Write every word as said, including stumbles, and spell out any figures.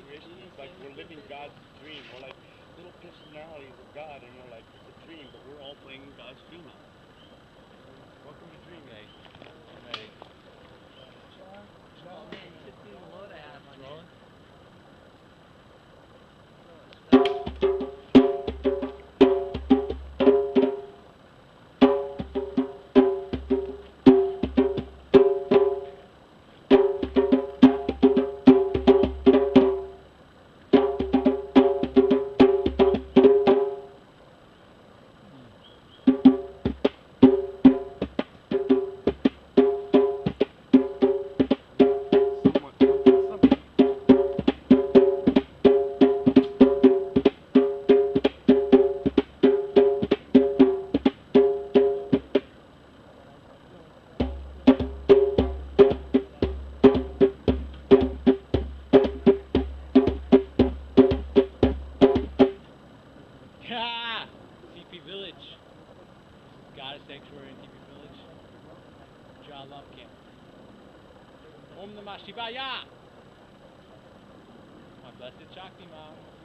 situation. It's like we're living God's dream. We're like little personalities of God, and we're like, it's a dream, but we're all playing God's dream out. Welcome to Dream Okay. Day. I'm ready. Rolling? Somewhat, something. Ha! T P Village. This is Goddess Sanctuary in T P Village. John Love Camp. Om Namah Shivaya! My blessed Shakti Mom.